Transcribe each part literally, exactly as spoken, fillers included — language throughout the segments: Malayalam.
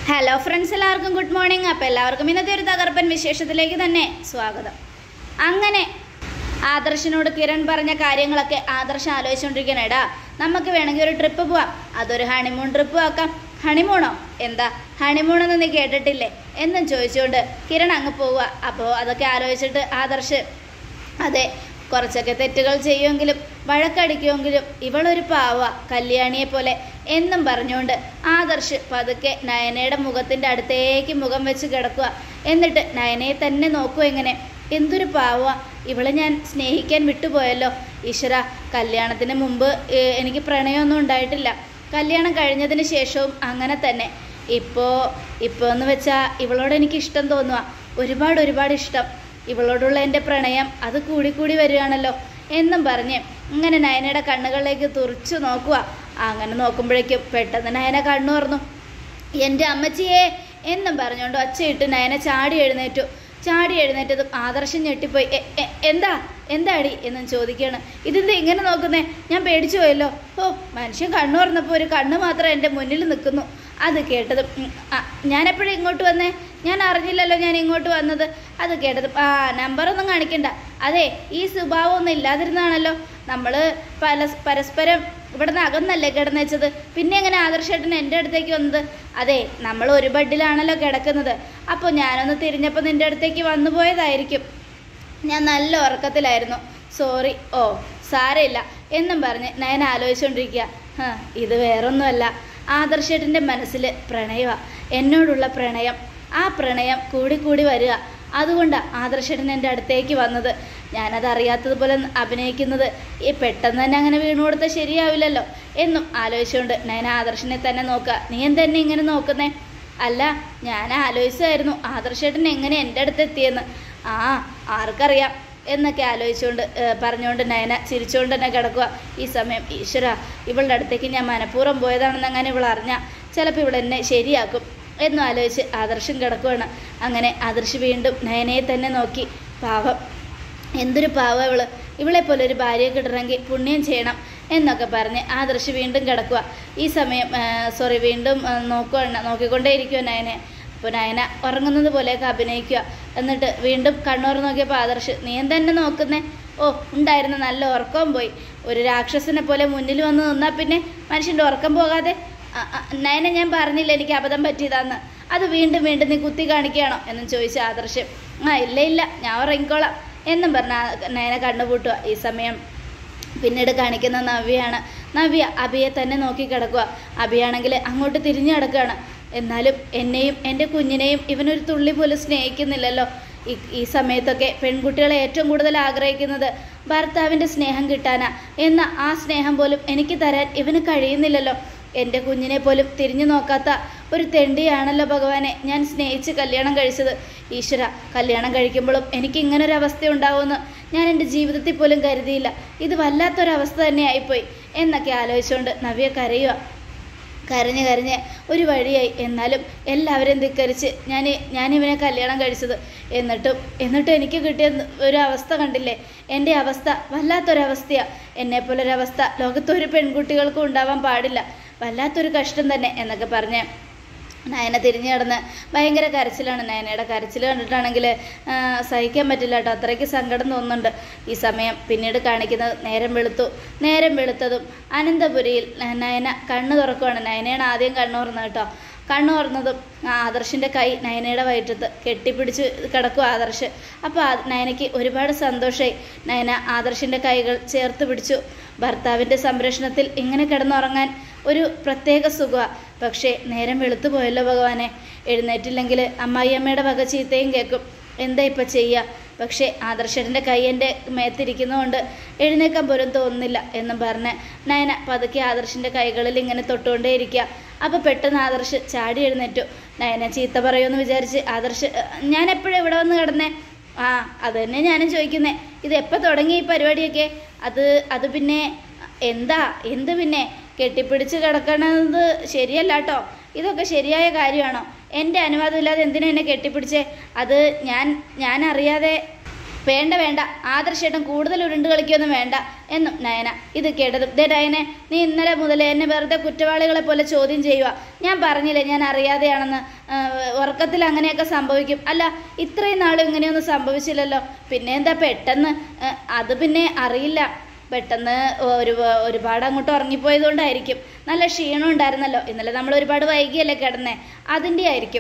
ഹലോ ഫ്രണ്ട്സ്, എല്ലാവർക്കും ഗുഡ് മോർണിംഗ്. അപ്പോൾ എല്ലാവർക്കും ഇന്നത്തെ ഒരു തകർപ്പൻ വിശേഷത്തിലേക്ക് തന്നെ സ്വാഗതം. അങ്ങനെ ആദർശിനോട് കിരൺ പറഞ്ഞ കാര്യങ്ങളൊക്കെ ആദർശം ആലോചിച്ചുകൊണ്ടിരിക്കണേടാ, നമുക്ക് വേണമെങ്കിൽ ഒരു ട്രിപ്പ് പോവാം, അതൊരു ഹണിമൂൺ ട്രിപ്പ് ആക്കാം. ഹണിമൂണോ? എന്താ ഹണിമൂണെന്ന് നീ കേട്ടിട്ടില്ലേ എന്നും ചോദിച്ചുകൊണ്ട് കിരൺ അങ്ങ് പോവുക. അപ്പോൾ അതൊക്കെ ആലോചിച്ചിട്ട് ആദർശ്, അതെ കുറച്ചൊക്കെ തെറ്റുകൾ ചെയ്യുമെങ്കിലും വഴക്കടിക്കുമെങ്കിലും ഇവളൊരു പാവ കല്യാണിയെ പോലെ എന്നും പറഞ്ഞുകൊണ്ട് ആദർശ് പതുക്കെ നയനയുടെ മുഖത്തിൻ്റെ അടുത്തേക്ക് മുഖം വെച്ച് കിടക്കുക. എന്നിട്ട് നയനയെ തന്നെ നോക്കുക. എങ്ങനെ എന്തൊരു പാവ ഇവളെ ഞാൻ സ്നേഹിക്കാൻ വിട്ടുപോയല്ലോ. ഈശ്വര, കല്യാണത്തിന് മുമ്പ് എനിക്ക് പ്രണയമൊന്നും ഉണ്ടായിട്ടില്ല, കല്യാണം കഴിഞ്ഞതിന് ശേഷവും അങ്ങനെ തന്നെ. ഇപ്പോൾ ഇപ്പോൾ എന്ന് വെച്ചാൽ ഇവളോട് എനിക്ക് ഇഷ്ടം തോന്നുക, ഒരുപാട് ഒരുപാട് ഇഷ്ടം. ഇവളോടുള്ള എൻ്റെ പ്രണയം അത് കൂടിക്കൂടി വരികയാണല്ലോ എന്നും പറഞ്ഞ് ഇങ്ങനെ നയനയുടെ കണ്ണുകളിലേക്ക് തുറച്ചു നോക്കുക. അങ്ങനെ നോക്കുമ്പോഴേക്കും പെട്ടെന്ന് നയന കണ്ണു തുറന്നു. എൻ്റെ അമ്മച്ചിയെ എന്നും പറഞ്ഞുകൊണ്ട് ഒച്ചയിട്ട് നയന ചാടി എഴുന്നേറ്റു. ചാടി എഴുന്നേറ്റതും ആദർശം ഞെട്ടിപ്പോയി. എന്താ എന്താടി എന്നും ചോദിക്കുകയാണ്. ഇതെന്താ ഇങ്ങനെ നോക്കുന്നേ? ഞാൻ പേടിച്ചു പോയല്ലോ. ഓ, മനുഷ്യൻ കണ്ണു തുറന്നപ്പോൾ ഒരു കണ്ണ് മാത്രം എൻ്റെ മുന്നിൽ നിൽക്കുന്നു. അത് കേട്ടതും ഞാനെപ്പോഴും ഇങ്ങോട്ട് വന്നേ? ഞാൻ അറിഞ്ഞില്ലല്ലോ ഞാൻ ഇങ്ങോട്ട് വന്നത്. അത് കേട്ടതും ആ നമ്പറൊന്നും കാണിക്കണ്ട. അതെ, ഈ സ്വഭാവമൊന്നും ഇല്ലാതിരുന്നാണല്ലോ നമ്മൾ പല പരസ്പരം ഇവിടുന്ന് അകന്നല്ലേ കിടന്നുവെച്ചത്. പിന്നെ എങ്ങനെ ആദർശേട്ടൻ എൻ്റെ അടുത്തേക്ക് വന്നത്? അതെ, നമ്മൾ ഒരു ബെഡിലാണല്ലോ കിടക്കുന്നത്. അപ്പോൾ ഞാനൊന്ന് തിരിഞ്ഞപ്പോൾ നിൻ്റെ അടുത്തേക്ക് വന്നു പോയതായിരിക്കും. ഞാൻ നല്ല ഉറക്കത്തിലായിരുന്നു, സോറി. ഓ സാരമില്ല എന്നും പറഞ്ഞ് നയന ആലോചിച്ചുകൊണ്ടിരിക്കുക. ഹാ ഇത് വേറൊന്നുമല്ല, ആദർശേട്ടൻ്റെ മനസ്സിൽ പ്രണയമാണ്, എന്നോടുള്ള പ്രണയം. ആ പ്രണയം കൂടിക്കൂടി വരിക. അതുകൊണ്ടാണ് ആദർശേട്ടൻ എൻ്റെ അടുത്തേക്ക് വന്നത്. ഞാനത് അറിയാത്തതുപോലെ അഭിനയിക്കുന്നത് ഈ പെട്ടെന്ന് തന്നെ അങ്ങനെ വീണു കൊടുത്താൽ ശരിയാവില്ലല്ലോ എന്നും ആലോചിച്ചുകൊണ്ട് നയന ആദർശനെ തന്നെ നോക്കുക. നീ എന്തെന്നെ ഇങ്ങനെ നോക്കുന്നേ? അല്ല, ഞാൻ ആലോചിച്ചായിരുന്നു ആദർശേട്ടൻ എങ്ങനെ എൻ്റെ അടുത്ത് എത്തിയെന്ന്. ആ ആർക്കറിയാം എന്നൊക്കെ ആലോചിച്ചുകൊണ്ട് പറഞ്ഞുകൊണ്ട് നയന ചിരിച്ചുകൊണ്ട് തന്നെ കിടക്കുക. ഈ സമയം ഈശ്വര, ഇവളുടെ അടുത്തേക്ക് ഞാൻ മനഃപൂർവ്വം പോയതാണെന്ന് അങ്ങനെ ഇവൾ അറിഞ്ഞാൽ ചിലപ്പോൾ ഇവൾ എന്നെ ശരിയാക്കും എന്നും ആലോചിച്ച് ആദർശം കിടക്കുകയാണ്. അങ്ങനെ ആദർശ് വീണ്ടും നയനയെ തന്നെ നോക്കി. പാവം, എന്തൊരു പാവം ഇവള്, ഇവളെ പോലെ ഒരു ഭാര്യയെ കിട്ടണമെങ്കിൽ പുണ്യം ചെയ്യണം എന്നൊക്കെ പറഞ്ഞ് ആദർശ് വീണ്ടും കിടക്കുക. ഈ സമയം സോറി വീണ്ടും നോക്കുക നോക്കിക്കൊണ്ടേ ഇരിക്കുക നയനെ. അപ്പോൾ നയന ഉറങ്ങുന്നത് പോലെയൊക്കെ അഭിനയിക്കുക. എന്നിട്ട് വീണ്ടും കണ്ണൂർ നോക്കിയപ്പോൾ ആദർശ്, നീ എന്തെന്നെ നോക്കുന്നേ? ഓ ഉണ്ടായിരുന്ന നല്ല ഉറക്കവും പോയി. ഒരു രാക്ഷസനെ പോലെ മുന്നിൽ വന്ന് നിന്നാൽ പിന്നെ മനുഷ്യൻ്റെ ഉറക്കം പോകാതെ. നയന, ഞാൻ പറഞ്ഞില്ല എനിക്ക് അബദ്ധം പറ്റിയതാന്ന്, അത് വീണ്ടും വീണ്ടും നീ കുത്തി കാണിക്കുകയാണോ എന്നും ചോദിച്ച ആദർശ്, ആ ഇല്ല ഇല്ല ഞാൻ ഉറങ്ങിക്കോളാം എന്നും പറഞ്ഞ നയന കണ്ണുപൂട്ടുക. ഈ സമയം പിന്നീട് കാണിക്കുന്ന നവ്യയാണ്. നവ്യ അഭിയെ തന്നെ നോക്കി കിടക്കുക. അഭിയാണെങ്കിൽ അങ്ങോട്ട് തിരിഞ്ഞു കിടക്കുകയാണ്. എന്നാലും എന്നെയും എൻ്റെ കുഞ്ഞിനെയും ഇവനൊരു തുള്ളി പോലും സ്നേഹിക്കുന്നില്ലല്ലോ. ഈ ഈ സമയത്തൊക്കെ പെൺകുട്ടികളെ ഏറ്റവും കൂടുതൽ ആഗ്രഹിക്കുന്നത് ഭർത്താവിൻ്റെ സ്നേഹം കിട്ടാനാ. എന്ന ആ സ്നേഹം പോലും എനിക്ക് തരാൻ ഇവന് കഴിയുന്നില്ലല്ലോ. എൻ്റെ കുഞ്ഞിനെ പോലും തിരിഞ്ഞു നോക്കാത്ത ഒരു തെണ്ടിയാണല്ലോ ഭഗവാനെ ഞാൻ സ്നേഹിച്ച് കല്യാണം കഴിച്ചത്. ഈശ്വര, കല്യാണം കഴിക്കുമ്പോഴും എനിക്ക് ഇങ്ങനൊരവസ്ഥ ഉണ്ടാവുമെന്ന് ഞാൻ എൻ്റെ ജീവിതത്തിൽ പോലും കരുതിയില്ല. ഇത് വല്ലാത്തൊരവസ്ഥ തന്നെ ആയിപ്പോയി എന്നൊക്കെ ആലോചിച്ചുകൊണ്ട് നവ്യ കരയുക. കരഞ്ഞ് കരഞ്ഞ് ഒരു വഴിയായി. എന്നാലും എല്ലാവരും ധിക്കരിച്ച് ഞാൻ ഞാനിവനെ കല്യാണം കഴിച്ചത്. എന്നിട്ടും എന്നിട്ടും എനിക്ക് കിട്ടിയ ഒരു അവസ്ഥ കണ്ടില്ലേ? എൻ്റെ അവസ്ഥ വല്ലാത്തൊരവസ്ഥയാണ്. എന്നെപ്പോലൊരവസ്ഥ ലോകത്തൊരു പെൺകുട്ടികൾക്കും ഉണ്ടാവാൻ പാടില്ല. വല്ലാത്തൊരു കഷ്ടം തന്നെ എന്നൊക്കെ പറഞ്ഞ് നയന തിരിഞ്ഞു കിടന്ന് ഭയങ്കര കരച്ചിലാണ്. നയനയുടെ കരച്ചിൽ കണ്ടിട്ടാണെങ്കിൽ സഹിക്കാൻ പറ്റില്ല കേട്ടോ, അത്രയ്ക്ക് സങ്കടം തോന്നുന്നുണ്ട്. ഈ സമയം പിന്നീട് കാണിക്കുന്നത് നേരം വെളുത്തു. നേരം വെളുത്തതും അനന്തപുരിയിൽ നയന കണ്ണ് തുറക്കുവാണ്. നയനയാണ് ആദ്യം കണ്ണു തുറന്നത് കേട്ടോ. കണ്ണു തുറന്നതും ആദർശിൻ്റെ കൈ നയനയുടെ വയറ്റത്ത് കെട്ടിപ്പിടിച്ച് കിടക്കും ആദർശ്. അപ്പോൾ നയനയ്ക്ക് ഒരുപാട് സന്തോഷമായി. നയന ആദർശിൻ്റെ കൈകൾ ചേർത്ത് പിടിച്ചു. ഭർത്താവിൻ്റെ സംരക്ഷണത്തിൽ ഇങ്ങനെ കിടന്നുറങ്ങാൻ ഒരു പ്രത്യേക സുഖമാണ്. പക്ഷേ നേരം വെളുത്തു പോയല്ലോ ഭഗവാനെ, എഴുന്നേറ്റില്ലെങ്കിൽ അമ്മായിയമ്മയുടെ വക ചീത്തയും കേൾക്കും. എന്താ ഇപ്പം ചെയ്യുക? പക്ഷേ ആദർശൻ്റെ കൈ എൻ്റെ മേത്തിരിക്കുന്നതുകൊണ്ട് എഴുന്നേക്കാൻ പോലും തോന്നുന്നില്ല എന്നും പറഞ്ഞ് നയന പതുക്കെ ആദർശിൻ്റെ കൈകളിൽ ഇങ്ങനെ തൊട്ടുകൊണ്ടേ ഇരിക്കുക. അപ്പോൾ പെട്ടെന്ന് ആദർശ് ചാടി എഴുന്നേറ്റു. നയന ചീത്ത പറയുമെന്ന് വിചാരിച്ച് ആദർശ്, ഞാൻ എപ്പോഴും ഇവിടെ വന്ന് കിടന്നേ? ആ അത് തന്നെ ഞാനും ചോദിക്കുന്നേ, ഇത് എപ്പോൾ തുടങ്ങി ഈ പരിപാടിയൊക്കെ? അത് അത് പിന്നെ എന്താ എന്ത് പിന്നെ കെട്ടിപ്പിടിച്ച് കിടക്കണത് ശരിയല്ല കേട്ടോ. ഇതൊക്കെ ശരിയായ കാര്യമാണോ? എൻ്റെ അനുവാദമില്ലാതെ എന്തിനാ എന്നെ കെട്ടിപ്പിടിച്ചേ? അത് ഞാൻ ഞാൻ അറിയാതെ വേണ്ട വേണ്ട ആദർശേട്ടൻ കൂടുതൽ ഉരുണ്ട് കളിക്കൊന്നും വേണ്ട എന്നും നയന. ഇത് കേട്ടതും ദേ നയനെ, നീ ഇന്നലെ മുതൽ എന്നെ വെറുതെ കുറ്റവാളികളെ പോലെ ചോദ്യം ചെയ്യുക. ഞാൻ പറഞ്ഞില്ലേ ഞാൻ അറിയാതെയാണെന്ന്. ഉറക്കത്തിൽ അങ്ങനെയൊക്കെ സംഭവിക്കും. അല്ല ഇത്രയും നാളും ഇങ്ങനെയൊന്നും സംഭവിച്ചില്ലല്ലോ. പിന്നെ എന്താ പെട്ടെന്ന്? അത് പിന്നെ അറിയില്ല, പെട്ടെന്ന് ഒരു ഒരുപാട് അങ്ങോട്ട് ഉറങ്ങിപ്പോയതുകൊണ്ടായിരിക്കും. നല്ല ക്ഷീണം ഉണ്ടായിരുന്നല്ലോ, ഇന്നലെ നമ്മൾ ഒരുപാട് വൈകിയല്ലേ കിടന്നേ, അതിൻ്റെ ആയിരിക്കും.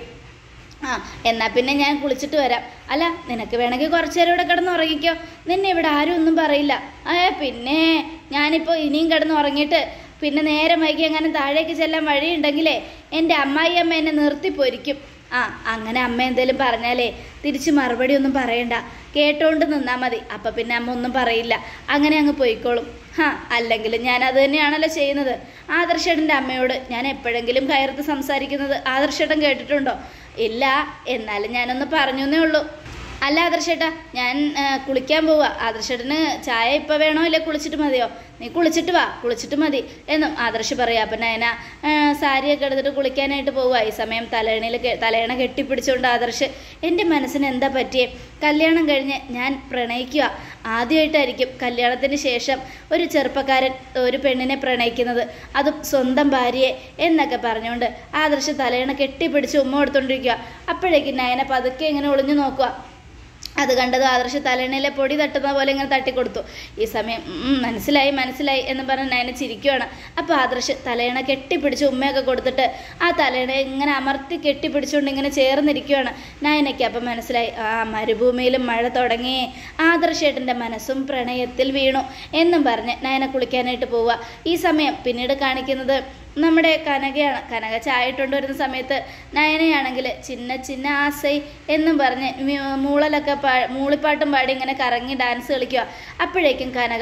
ആ എന്നാൽ പിന്നെ ഞാൻ കുളിച്ചിട്ട് വരാം. അല്ല നിനക്ക് വേണമെങ്കിൽ കുറച്ചു നേരം ഇവിടെ കിടന്ന് ഉറങ്ങിക്കോ, നിന്നെ ഇവിടെ ആരും ഒന്നും പറയില്ല. ഏ പിന്നെ ഞാനിപ്പോൾ ഇനിയും കിടന്ന് ഉറങ്ങിയിട്ട് പിന്നെ നേരെ വൈകി എങ്ങനെ താഴേക്ക് ചെല്ലാൻ വഴിയുണ്ടെങ്കിലേ എൻ്റെ അമ്മായി അമ്മ എന്നെ നിർത്തിപ്പൊരിക്കും. ആ അങ്ങനെ അമ്മ എന്തേലും പറഞ്ഞാലേ തിരിച്ച് മറുപടി ഒന്നും പറയണ്ട, കേട്ടോണ്ട് നിന്നാൽ മതി. അപ്പം പിന്നെ അമ്മ ഒന്നും പറയില്ല, അങ്ങനെ അങ്ങ് പോയിക്കോളും. ഹാ അല്ലെങ്കിൽ ഞാൻ അത് തന്നെയാണല്ലോ ചെയ്യുന്നത്. ആദർശേട്ടൻ്റെ അമ്മയോട് ഞാൻ എപ്പോഴെങ്കിലും കയർത്ത് സംസാരിക്കുന്നത് ആദർശേട്ടൻ കേട്ടിട്ടുണ്ടോ? ഇല്ല, എന്നാലും ഞാനൊന്ന് പറഞ്ഞു എന്നേ ഉള്ളൂ. അല്ല ആദർശേട്ടാ, ഞാൻ കുളിക്കാൻ പോവാ. ആദർശേട്ടന് ചായ ഇപ്പം വേണോ ഇല്ലേ കുളിച്ചിട്ട് മതിയോ? നീ കുളിച്ചിട്ട് വാ, കുളിച്ചിട്ട് മതി എന്നും ആദർശ് പറയാം. അപ്പം നയന സാരിയൊക്കെ എടുത്തിട്ട് കുളിക്കാനായിട്ട് പോവുക. ഈ സമയം തലയണയിൽ തലയണ കെട്ടിപ്പിടിച്ചുകൊണ്ട് ആദർശ്, എൻ്റെ മനസ്സിന് എന്താ പറ്റിയേ? കല്യാണം കഴിഞ്ഞ് ഞാൻ പ്രണയിക്കുക ആദ്യമായിട്ടായിരിക്കും കല്യാണത്തിന് ശേഷം ഒരു ചെറുപ്പക്കാരൻ ഒരു പെണ്ണിനെ പ്രണയിക്കുന്നത്, അതും സ്വന്തം ഭാര്യയെ എന്നൊക്കെ പറഞ്ഞുകൊണ്ട് ആദർശ് തലയണ കെട്ടിപ്പിടിച്ച് ഉമ്മ കൊടുത്തോണ്ടിരിക്കുക. അപ്പോഴേക്കും നയന പതുക്കെ ഇങ്ങനെ ഒളിഞ്ഞു നോക്കുക. അത് കണ്ടത് ആദർശ് തലയണയിലെ പൊടി തട്ടുന്ന പോലെ ഇങ്ങനെ തട്ടിക്കൊടുത്തു. ഈ സമയം മനസ്സിലായി മനസ്സിലായി എന്ന് പറഞ്ഞ് നയന ചിരിക്കുകയാണ്. അപ്പോൾ ആദർശ് തലയണ കെട്ടിപ്പിടിച്ച് ഉമ്മയൊക്കെ കൊടുത്തിട്ട് ആ തലയണ ഇങ്ങനെ അമർത്തി കെട്ടിപ്പിടിച്ചുകൊണ്ട് ഇങ്ങനെ ചേർന്നിരിക്കുകയാണ് നയനയ്ക്ക്. അപ്പം മനസ്സിലായി, ആ മരുഭൂമിയിലും മഴ തുടങ്ങി, ആദർശേട്ടൻ്റെ മനസ്സും പ്രണയത്തിൽ വീണു എന്നും പറഞ്ഞ് നയന കുളിക്കാനായിട്ട് പോവുക. ഈ സമയം പിന്നീട് കാണിക്കുന്നത് നമ്മുടെ കനകയാണ്. കനക ചായ ഇട്ടുകൊണ്ട് വരുന്ന സമയത്ത് നയനയാണെങ്കിൽ ചിന്ന ചിന്ന ആസൈ എന്നും പറഞ്ഞ് മൂളലൊക്കെ പാ മൂളിപ്പാട്ടും പാടി ഇങ്ങനെ കറങ്ങി ഡാൻസ് കളിക്കുക. അപ്പോഴേക്കും കനക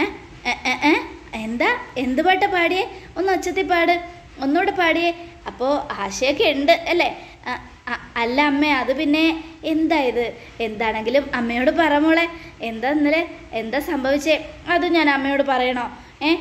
ഏ ഏ എന്താ എന്ത് പാട്ടാ പാടിയേ? ഒന്ന് ഒച്ചത്തിൽ പാട്, ഒന്നുകൂടെ പാടിയേ. അപ്പോൾ ആശയൊക്കെ ഉണ്ട് അല്ലേ? അല്ല അമ്മേ, അത് പിന്നെ എന്താ ഇത്? എന്താണെങ്കിലും അമ്മയോട് പറ മോളെ. എന്താ ഇന്നലെ എന്താ സംഭവിച്ചേ? അത് ഞാൻ അമ്മയോട് പറയണോ? ഏ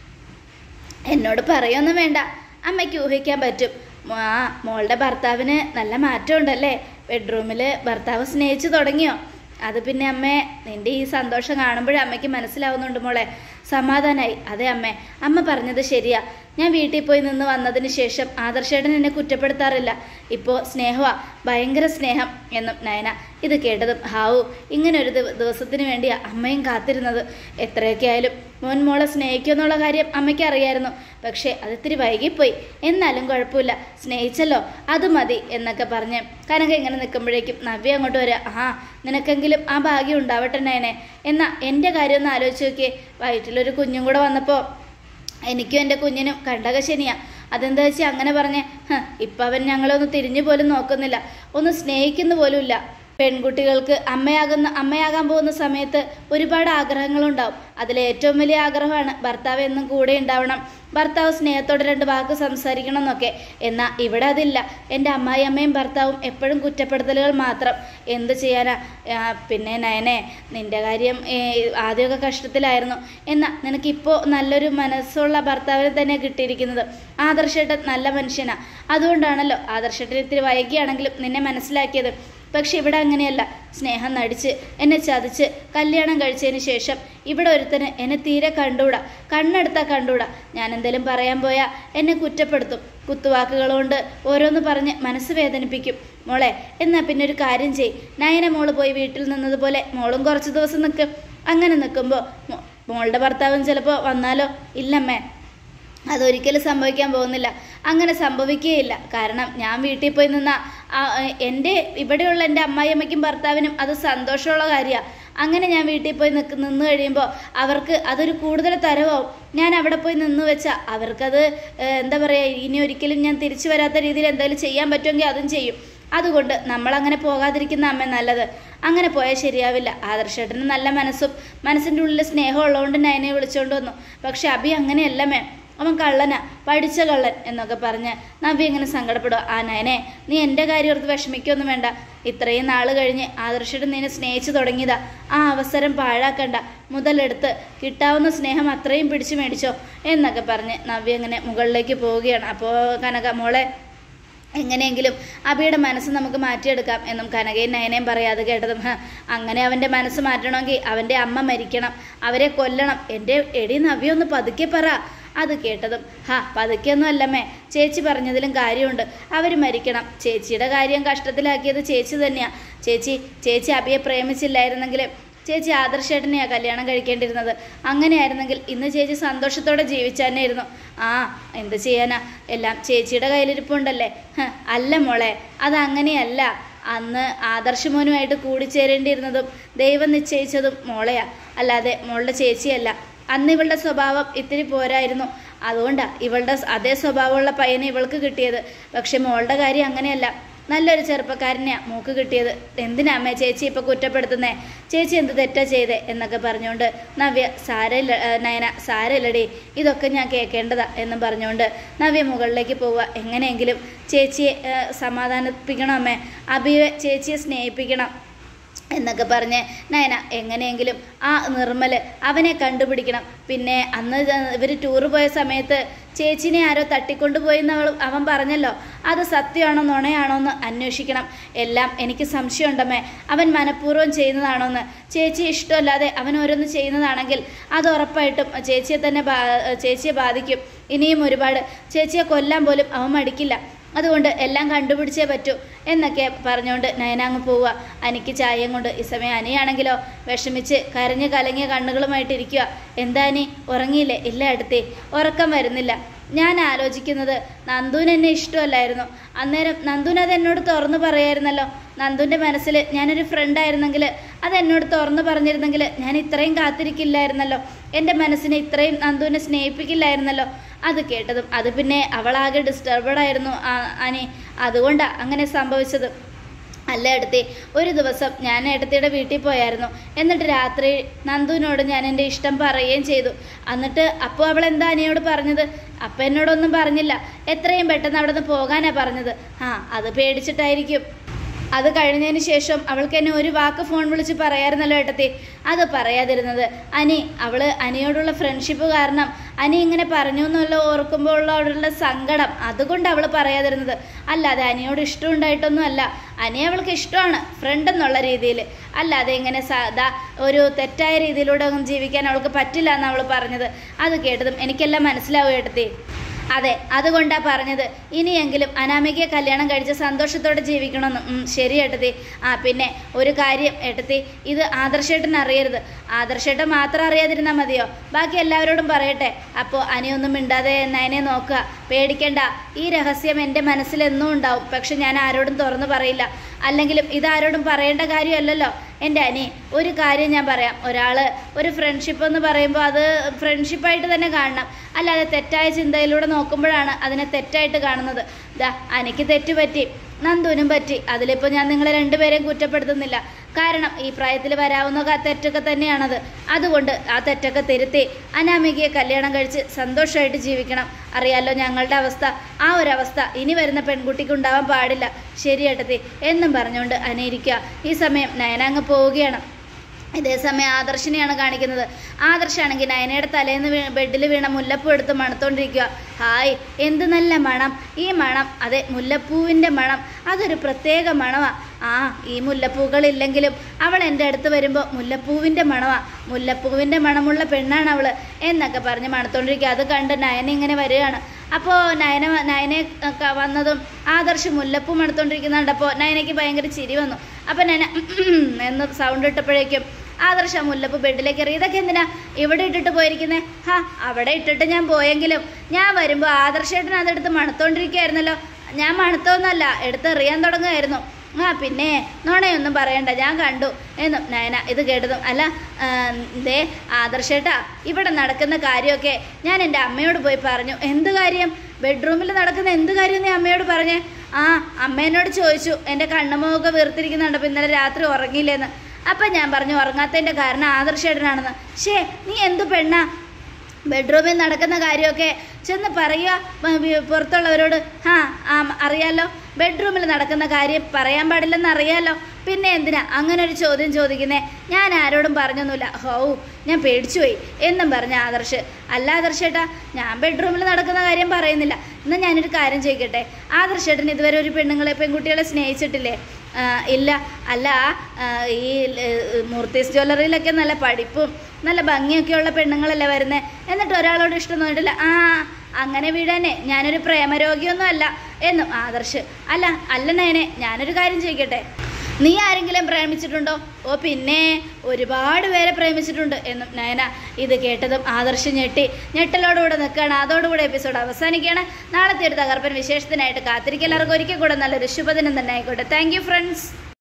എന്നോട് പറയൊന്നും വേണ്ട, അമ്മയ്ക്ക് ഊഹിക്കാൻ പറ്റും. ആ മോളുടെ ഭർത്താവിന് നല്ല മാറ്റമുണ്ടല്ലേ? ബെഡ്റൂമിൽ ഭർത്താവ് സ്നേഹിച്ചു തുടങ്ങിയോ? അത് പിന്നെ അമ്മേ, നിൻ്റെ ഈ സന്തോഷം കാണുമ്പോഴേ അമ്മയ്ക്ക് മനസ്സിലാവുന്നുണ്ട് മോളെ. സമാധാനായി. അതെ അമ്മേ, അമ്മ പറഞ്ഞത് ശരിയാ. ഞാൻ വീട്ടിൽ പോയി നിന്ന് വന്നതിന് ശേഷം ആദർശേട്ടൻ എന്നെ കുറ്റപ്പെടുത്താറില്ല. ഇപ്പോൾ സ്നേഹമാ, ഭയങ്കര സ്നേഹം എന്നും നയന. ഇത് കേട്ടതും ഹാവു, ഇങ്ങനെ ഒരു ദിവസത്തിന് വേണ്ടിയാ അമ്മയും കാത്തിരുന്നത്. എത്രയൊക്കെ ആയാലും മോൻ മോളെ സ്നേഹിക്കുമെന്നുള്ള കാര്യം അമ്മയ്ക്ക് അറിയായിരുന്നു. പക്ഷേ അതിത്തിരി വൈകിപ്പോയി. എന്നാലും കുഴപ്പമില്ല, സ്നേഹിച്ചല്ലോ, അത് മതി എന്നൊക്കെ പറഞ്ഞ് കനക ഇങ്ങനെ നിൽക്കുമ്പോഴേക്കും നവ്യ അങ്ങോട്ട് വരിക. ആ നിനക്കെങ്കിലും ആ ഭാഗ്യം ഉണ്ടാവട്ടെ നയനെ. എന്നാൽ എൻ്റെ കാര്യം ഒന്ന് ആലോചിച്ച് നോക്കിയേ. വയറ്റിലൊരു കുഞ്ഞും കൂടെ വന്നപ്പോൾ എനിക്കും എൻ്റെ കുഞ്ഞിനും കണ്ടകശനിയാ. അതെന്താ വെച്ചാൽ അങ്ങനെ പറഞ്ഞേ? ഇപ്പം അവൻ ഞങ്ങളൊന്ന് തിരിഞ്ഞു പോലും നോക്കുന്നില്ല, ഒന്ന് സ്നേഹിക്കുന്ന പോലും ഇല്ല. പെൺകുട്ടികൾക്ക് അമ്മയാകുന്ന അമ്മയാകാൻ പോകുന്ന സമയത്ത് ഒരുപാട് ആഗ്രഹങ്ങളുണ്ടാവും. അതിലെ ഏറ്റവും വലിയ ആഗ്രഹമാണ് ഭർത്താവ് എന്നും കൂടെ ഉണ്ടാവണം, ഭർത്താവ് സ്നേഹത്തോടെ രണ്ട് വാക്ക് സംസാരിക്കണം എന്നൊക്കെ. എന്നാൽ ഇവിടെ അതില്ല. എൻ്റെ അമ്മായി അമ്മയും ഭർത്താവും എപ്പോഴും കുറ്റപ്പെടുത്തലുകൾ മാത്രം. എന്ത് ചെയ്യാനാ? പിന്നെ നയനെ, നിൻ്റെ കാര്യം ആദ്യമൊക്കെ കഷ്ടത്തിലായിരുന്നു. എന്നാൽ നിനക്കിപ്പോൾ നല്ലൊരു മനസ്സുള്ള ഭർത്താവിനെ തന്നെ കിട്ടിയിരിക്കുന്നത്. ആദർശേട്ടൻ നല്ല മനുഷ്യനാണ്. അതുകൊണ്ടാണല്ലോ ആദർശേട്ടൻ ഇത്തിരി വൈകിയാണെങ്കിലും നിന്നെ മനസ്സിലാക്കിയത്. പക്ഷെ ഇവിടെ അങ്ങനെയല്ല. സ്നേഹം നടിച്ച് എന്നെ ചതിച്ച് കല്യാണം കഴിച്ചതിന് ശേഷം ഇവിടെ ഒരുത്തന് എന്നെ തീരെ കണ്ടുകൂടാ, കണ്ണെടുത്താൽ കണ്ടുകൂടാ. ഞാൻ എന്തെങ്കിലും പറയാൻ പോയാൽ എന്നെ കുറ്റപ്പെടുത്തും, കുത്തുവാക്കുകളുകൊണ്ട് ഓരോന്ന് പറഞ്ഞ് മനസ്സ് വേദനിപ്പിക്കും. മോളെ, എന്നാൽ പിന്നെ ഒരു കാര്യം ചെയ്. നയന മോള് പോയി വീട്ടിൽ നിന്നതുപോലെ മോളും കുറച്ച് ദിവസം നിൽക്കും. അങ്ങനെ നിൽക്കുമ്പോൾ മോളുടെ ഭർത്താവും ചിലപ്പോൾ വന്നാലോ? ഇല്ലമ്മേ, അതൊരിക്കലും സംഭവിക്കാൻ പോകുന്നില്ല. അങ്ങനെ സംഭവിക്കുകയില്ല. കാരണം ഞാൻ വീട്ടിൽ പോയി നിന്ന എൻ്റെ ഇവിടെയുള്ള എൻ്റെ അമ്മായിയമ്മയ്ക്കും ഭർത്താവിനും അത് സന്തോഷമുള്ള കാര്യമാണ്. അങ്ങനെ ഞാൻ വീട്ടിൽ പോയി നിൽക്ക് നിന്ന് കഴിയുമ്പോൾ അവർക്ക് അതൊരു കൂടുതൽ തരവാവും. ഞാൻ അവിടെ പോയി നിന്ന് വെച്ചാൽ അവർക്കത് എന്താ പറയുക, ഇനി ഒരിക്കലും ഞാൻ തിരിച്ചു വരാത്ത രീതിയിൽ എന്തെങ്കിലും ചെയ്യാൻ പറ്റുമെങ്കിൽ അതും ചെയ്യും. അതുകൊണ്ട് നമ്മളങ്ങനെ പോകാതിരിക്കുന്ന അമ്മ നല്ലത്. അങ്ങനെ പോയാൽ ശരിയാവില്ല. ആദർശേട്ടന് നല്ല മനസ്സും മനസ്സിൻ്റെ ഉള്ളിൽ സ്നേഹം ഉള്ളതുകൊണ്ട് നയനെ വിളിച്ചുകൊണ്ട് വന്നു. പക്ഷെ അഭി അങ്ങനെയല്ല മേ, അവൻ കള്ളനാ, പഠിച്ച കള്ളൻ എന്നൊക്കെ പറഞ്ഞ് നവ്യ ഇങ്ങനെ സങ്കടപ്പെടുക. ആ നയനെ, നീ എൻ്റെ കാര്യം ഓർത്ത് വിഷമിക്കൊന്നും വേണ്ട. ഇത്രയും നാൾ കഴിഞ്ഞ് ആദർശേട്ടൻ നിന്നെ സ്നേഹിച്ചു തുടങ്ങിയതാ. ആ അവസരം പാഴാക്കണ്ട, മുതലെടുത്ത് കിട്ടാവുന്ന സ്നേഹം അത്രയും പിടിച്ചു മേടിച്ചോ എന്നൊക്കെ പറഞ്ഞ് നവ്യ ഇങ്ങനെ മുകളിലേക്ക് പോവുകയാണ്. അപ്പോൾ കനക മോളെ, എങ്ങനെയെങ്കിലും അബിയുടെ മനസ്സ് നമുക്ക് മാറ്റിയെടുക്കാം എന്നും കനകയും നയനയും പറയാതെ കേട്ടതും അങ്ങനെ അവൻ്റെ മനസ്സ് മാറ്റണമെങ്കിൽ അവൻ്റെ അമ്മ മരിക്കണം, അവരെ കൊല്ലണം. എൻ്റെ എടി നവ്യ ഒന്ന് പതുക്കെ പറ. അത് കേട്ടതും ഹാ പതുക്കെയൊന്നും അല്ലമ്മേ, ചേച്ചി പറഞ്ഞതിലും കാര്യമുണ്ട്. അവർ മരിക്കണം. ചേച്ചിയുടെ കാര്യം കഷ്ടത്തിലാക്കിയത് ചേച്ചി തന്നെയാണ്. ചേച്ചി ചേച്ചി അബിയെ പ്രേമിച്ചില്ലായിരുന്നെങ്കിൽ ചേച്ചി ആദർശേട്ടനെയാണ് കല്യാണം കഴിക്കേണ്ടിയിരുന്നത്. അങ്ങനെയായിരുന്നെങ്കിൽ ഇന്ന് ചേച്ചി സന്തോഷത്തോടെ ജീവിച്ചായിരുന്നു. ആ എന്ത് ചെയ്യാനാ, എല്ലാം ചേച്ചിയുടെ കയ്യിലിരിപ്പുണ്ടല്ലേ. അല്ല മോളെ, അതങ്ങനെയല്ല. അന്ന് ആദർശമോനുമായിട്ട് കൂടിച്ചേരേണ്ടിയിരുന്നതും ദൈവം നിശ്ചയിച്ചതും മോളെയാ, അല്ലാതെ മോളുടെ ചേച്ചിയല്ല. അന്ന് ഇവളുടെ സ്വഭാവം ഇത്തിരി പോരായിരുന്നു, അതുകൊണ്ടാണ് ഇവളുടെ അതേ സ്വഭാവമുള്ള പയ്യനെ ഇവൾക്ക് കിട്ടിയത്. പക്ഷെ മോളുടെ കാര്യം അങ്ങനെയല്ല, നല്ലൊരു ചെറുപ്പക്കാരനെയാണ് മൂക്ക് കിട്ടിയത്. എന്തിനാ അമ്മേ ചേച്ചി ഇപ്പോൾ കുറ്റപ്പെടുത്തുന്നേ? ചേച്ചി എന്ത് തെറ്റാ ചെയ്തേ എന്നൊക്കെ പറഞ്ഞുകൊണ്ട് നവ്യ സാരയില്ല നയന സാരയില്ലടി, ഇതൊക്കെ ഞാൻ കേൾക്കേണ്ടതാ എന്നും പറഞ്ഞുകൊണ്ട് നവ്യ മുകളിലേക്ക് പോവുക. എങ്ങനെയെങ്കിലും ചേച്ചിയെ സമാധാനിപ്പിക്കണം അമ്മേ, അബിയെ ചേച്ചിയെ സ്നേഹിപ്പിക്കണം എന്നൊക്കെ പറഞ്ഞ് നയന എങ്ങനെയെങ്കിലും ആ നിർമ്മൽ അവനെ കണ്ടുപിടിക്കണം. പിന്നെ അന്ന് ഇവർ ടൂറ് പോയ സമയത്ത് ചേച്ചിനെ ആരോ തട്ടിക്കൊണ്ടുപോയെന്ന് അവൾ അവൻ പറഞ്ഞല്ലോ, അത് സത്യമാണോ നുണയാണോ എന്ന് അന്വേഷിക്കണം. എല്ലാം എനിക്ക് സംശയമുണ്ടമ്മേ, അവൻ മനഃപൂർവ്വം ചെയ്യുന്നതാണോന്ന്. ചേച്ചി ഇഷ്ടമല്ലാതെ അവൻ ഓരോന്ന് ചെയ്യുന്നതാണെങ്കിൽ അത് ഉറപ്പായിട്ടും ചേച്ചിയെ തന്നെ ചേച്ചിയെ ബാധിക്കും. ഇനിയും ഒരുപാട് ചേച്ചിയെ കൊല്ലാൻ പോലും അവൻ മടിക്കില്ല. അതുകൊണ്ട് എല്ലാം കണ്ടുപിടിച്ചേ പറ്റൂ എന്നൊക്കെ പറഞ്ഞുകൊണ്ട് നയന അങ്ങ് പോവുക. അനിക്ക് ചായയും കൊണ്ട്. ഈ സമയം അനിയാണെങ്കിലോ വിഷമിച്ച് കരഞ്ഞ് കലങ്ങിയ കണ്ണുകളുമായിട്ടിരിക്കുക. എന്താ അനി ഉറങ്ങിയില്ലേ? ഇല്ല അടുത്തേ, ഉറക്കം വരുന്നില്ല. ഞാൻ ആലോചിക്കുന്നത് നന്ദുവിന് എന്നെ ഇഷ്ടമല്ലായിരുന്നു. അന്നേരം നന്ദുവിന് അത് എന്നോട് തുറന്നു പറയായിരുന്നല്ലോ. നന്ദുവിൻ്റെ മനസ്സിൽ ഞാനൊരു ഫ്രണ്ടായിരുന്നെങ്കിൽ അത് എന്നോട് തുറന്നു പറഞ്ഞിരുന്നെങ്കിൽ ഞാൻ ഇത്രയും കാത്തിരിക്കില്ലായിരുന്നല്ലോ, എൻ്റെ മനസ്സിനെ ഇത്രയും നന്ദുവിനെ സ്നേഹിപ്പിക്കില്ലായിരുന്നല്ലോ. അത് കേട്ടതും അത് പിന്നെ അവളാകെ ഡിസ്റ്റർബഡായിരുന്നു അനി, അതുകൊണ്ടാണ് അങ്ങനെ സംഭവിച്ചത്. അല്ല ഏട്ടത്തി, ഒരു ദിവസം ഞാൻ ഏട്ടത്തിയുടെ വീട്ടിൽ പോയായിരുന്നു. എന്നിട്ട് രാത്രി നന്ദുവിനോട് ഞാൻ എൻ്റെ ഇഷ്ടം പറയുകയും ചെയ്തു. എന്നിട്ട് അപ്പോൾ അവൾ എന്താ അനിയോട് പറഞ്ഞത്? അപ്പം എന്നോടൊന്നും പറഞ്ഞില്ല, എത്രയും പെട്ടെന്ന് അവിടെ നിന്ന് പോകാനാണ് പറഞ്ഞത്. ആ അത് പേടിച്ചിട്ടായിരിക്കും. അത് കഴിഞ്ഞതിന് ശേഷം അവൾക്ക് എന്നെ ഒരു വാക്ക് ഫോൺ വിളിച്ച് പറയാമായിരുന്നല്ലോ ഏട്ടത്തി, അത് പറയാതിരുന്നത്. അനി അവള് അനിയോടുള്ള ഫ്രണ്ട്ഷിപ്പ് കാരണം അനി ഇങ്ങനെ പറഞ്ഞു എന്നല്ലോ ഓർക്കുമ്പോൾ ഉള്ള അവളുടെ സങ്കടം, അതുകൊണ്ട് അവൾ പറയാതിരുന്നത്. അല്ലാതെ അനിയോട് ഇഷ്ടം ഉണ്ടായിട്ടൊന്നും അല്ല. അനി അവൾക്ക് ഇഷ്ടമാണ് ഫ്രണ്ട് എന്നുള്ള രീതിയിൽ, അല്ലാതെ ഇങ്ങനെ സാധാ ഒരു തെറ്റായ രീതിയിലൂടെ ഒന്നും ജീവിക്കാൻ അവൾക്ക് പറ്റില്ല എന്ന് അവൾ പറഞ്ഞത്. അത് കേട്ടതും എനിക്കെല്ലാം മനസ്സിലാവും ഏട്ടത്തി. അതെ, അതുകൊണ്ടാണ് പറഞ്ഞത് ഇനിയെങ്കിലും അനാമികയെ കല്യാണം കഴിച്ച് സന്തോഷത്തോടെ ജീവിക്കണമെന്ന്. ശരി ഏട്ടത്തി. ആ പിന്നെ ഒരു കാര്യം ഏട്ടത്തി, ഇത് ആദർശേട്ടൻ അറിയരുത്. ആദർശേട്ടൻ മാത്രം അറിയാതിരുന്നാൽ മതിയോ? ബാക്കി എല്ലാവരോടും പറയട്ടെ. അപ്പോൾ അനിയൊന്നും മിണ്ടാതെ നയനെ നോക്കുക. പേടിക്കണ്ട, ഈ രഹസ്യം എൻ്റെ മനസ്സിലെന്നും ഉണ്ടാവും. പക്ഷെ ഞാൻ ആരോടും തുറന്നു പറയില്ല. അല്ലെങ്കിലും ഇതാരോടും പറയേണ്ട കാര്യമല്ലല്ലോ എൻ്റെ അനി. ഒരു കാര്യം ഞാൻ പറയാം, ഒരാൾ ഒരു ഫ്രണ്ട്ഷിപ്പ് എന്ന് പറയുമ്പോൾ അത് ഫ്രണ്ട്ഷിപ്പായിട്ട് തന്നെ കാണണം, അല്ലാതെ തെറ്റായ ചിന്തയിലൂടെ നോക്കുമ്പോഴാണ് അതിനെ തെറ്റായിട്ട് കാണുന്നത്. ദാ അനിക്ക് തെറ്റുപറ്റി, നന്ദുവിനും പറ്റി. അതിലിപ്പോൾ ഞാൻ നിങ്ങളെ രണ്ടുപേരെയും കുറ്റപ്പെടുത്തുന്നില്ല. കാരണം ഈ പ്രായത്തിൽ വരാവുന്ന തെറ്റൊക്കെ തന്നെയാണത്. അതുകൊണ്ട് ആ തെറ്റൊക്കെ തിരുത്തി അനാമികയെ കല്യാണം കഴിച്ച് സന്തോഷമായിട്ട് ജീവിക്കണം. അറിയാലോ ഞങ്ങളുടെ അവസ്ഥ, ആ ഒരവസ്ഥ ഇനി വരുന്ന പെൺകുട്ടിക്ക് ഉണ്ടാവാൻ പാടില്ല. ശരിയേട്ടത്തി എന്നും പറഞ്ഞുകൊണ്ട് അനയിരിക്കുക. ഈ സമയം നയന അങ്ങ് പോവുകയാണ്. ഇതേസമയം ആദർശിനെയാണ് കാണിക്കുന്നത്. ആദർശാണെങ്കിൽ നയനയുടെ തലേന്ന് വീ ബെഡിൽ വീണ മുല്ലപ്പൂ എടുത്ത് മണത്തോണ്ടിരിക്കുക. ഹായ്, എന്ത് നല്ല മണം! ഈ മണം, അതെ മുല്ലപ്പൂവിൻ്റെ മണം, അതൊരു പ്രത്യേക മണമാണ്. ആ ഈ മുല്ലപ്പൂക്കളില്ലെങ്കിലും അവൾ എൻ്റെ അടുത്ത് വരുമ്പോൾ മുല്ലപ്പൂവിൻ്റെ മണമാണ്. മുല്ലപ്പൂവിൻ്റെ മണമുള്ള പെണ്ണാണ് അവൾ എന്നൊക്കെ പറഞ്ഞ് മണത്തോണ്ടിരിക്കുക. അത് കണ്ട് നയന ഇങ്ങനെ വരികയാണ്. അപ്പോൾ നയന നയനെ വന്നതും ആദർശ് മുല്ലപ്പൂ മണത്തോണ്ടിരിക്കുന്ന കണ്ടപ്പോൾ നയനയ്ക്ക് ഭയങ്കര ചിരി വന്നു. അപ്പം നയന എന്ന് സൗണ്ട് ഇട്ടപ്പോഴേക്കും ആദർശ മുല്ലപ്പൂ ബെഡിലേക്ക് എറിയ. ഇതൊക്കെ എന്തിനാ ഇവിടെ ഇട്ടിട്ട് പോയിരിക്കുന്നത്? ഹാ, അവിടെ ഇട്ടിട്ട് ഞാൻ പോയെങ്കിലും ഞാൻ വരുമ്പോൾ ആദർശേട്ടൻ അതെടുത്ത് മണത്തോണ്ടിരിക്കുകയായിരുന്നല്ലോ. ഞാൻ മണത്തോന്നല്ല, എടുത്ത് എറിയാൻ തുടങ്ങുമായിരുന്നു. ആ പിന്നെ നോണയൊന്നും പറയണ്ട, ഞാൻ കണ്ടു എന്നും നയന ഇത് കേട്ടതും. അല്ല ദേ ആദർശേട്ടാ, ഇവിടെ നടക്കുന്ന കാര്യമൊക്കെ ഞാൻ എൻ്റെ അമ്മയോട് പോയി പറഞ്ഞു. എന്ത് കാര്യം? ബെഡ്റൂമിൽ നടക്കുന്ന എന്ത് കാര്യം നീ അമ്മയോട് പറഞ്ഞേ? ആ അമ്മേനോട് ചോദിച്ചു, എൻ്റെ കണ്ണുമുഖമൊക്കെ വീർത്തിരിക്കുന്നുണ്ട്, ഇന്നലെ രാത്രി ഉറങ്ങിയില്ലേന്ന്. അപ്പം ഞാൻ പറഞ്ഞു ഉറങ്ങാത്തതിൻ്റെ കാരണം ആദർശേട്ടനാണെന്ന്. ശേ, നീ എന്തു പെണ്ണാ? ബെഡ്റൂമിൽ നടക്കുന്ന കാര്യമൊക്കെ ചെന്ന് പറയുക പുറത്തുള്ളവരോട്. ആ ആ അറിയാലോ, ബെഡ്റൂമിൽ നടക്കുന്ന കാര്യം പറയാൻ പാടില്ലെന്ന് അറിയാലോ, പിന്നെ എന്തിനാ അങ്ങനെ ഒരു ചോദ്യം ചോദിക്കുന്നേ? ഞാൻ ആരോടും പറഞ്ഞൊന്നുമില്ല. ഹോ, ഞാൻ പേടിച്ചുപോയി എന്നും പറഞ്ഞ ആദർശ്. അല്ല ആദർശേട്ടാ, ഞാൻ ബെഡ്റൂമിൽ നടക്കുന്ന കാര്യം പറയുന്നില്ല, എന്നാൽ ഞാനൊരു കാര്യം ചോദിക്കട്ടെ, ആദർശേട്ടൻ ഇതുവരെ ഒരു പെണ്ണുങ്ങളെ പെൺകുട്ടികളെ സ്നേഹിച്ചിട്ടില്ലേ? ഇല്ല. അല്ല, ഈ മൂർത്തീസ് ജ്വല്ലറിയിലൊക്കെ നല്ല പഠിപ്പും നല്ല ഭംഗിയൊക്കെയുള്ള പെണ്ണുങ്ങളല്ലേ വരുന്നത്, എന്നിട്ട് ഒരാളോട് ഇഷ്ടം തോന്നിയിട്ടില്ല? ആ അങ്ങനെ വീടാനെ, ഞാനൊരു പ്രേമരോഗിയൊന്നും അല്ല എന്നും ആദർശ്. അല്ല അല്ല നയനെ, ഞാനൊരു കാര്യം ചോദിക്കട്ടെ, നീ ആരെങ്കിലും പ്രേമിച്ചിട്ടുണ്ടോ? ഓ പിന്നെ ഒരുപാട് പേരെ പ്രേമിച്ചിട്ടുണ്ട് എന്നും നയന. ഇത് കേട്ടതും ആദർശ് ഞെട്ടി ഞെട്ടലോടുകൂടെ നിൽക്കുകയാണ്. അതോടുകൂടെ എപ്പിസോഡ് അവസാനിക്കുകയാണ്. നാളത്തെ ഒരു തകർപ്പൻ വിശേഷത്തിനായിട്ട് കാത്തിരിക്കും. എല്ലാവർക്കും ഒരിക്കൽ കൂടെ നല്ലൊരു ശുഭദിനം തന്നെ ആയിക്കോട്ടെ. Thank you friends.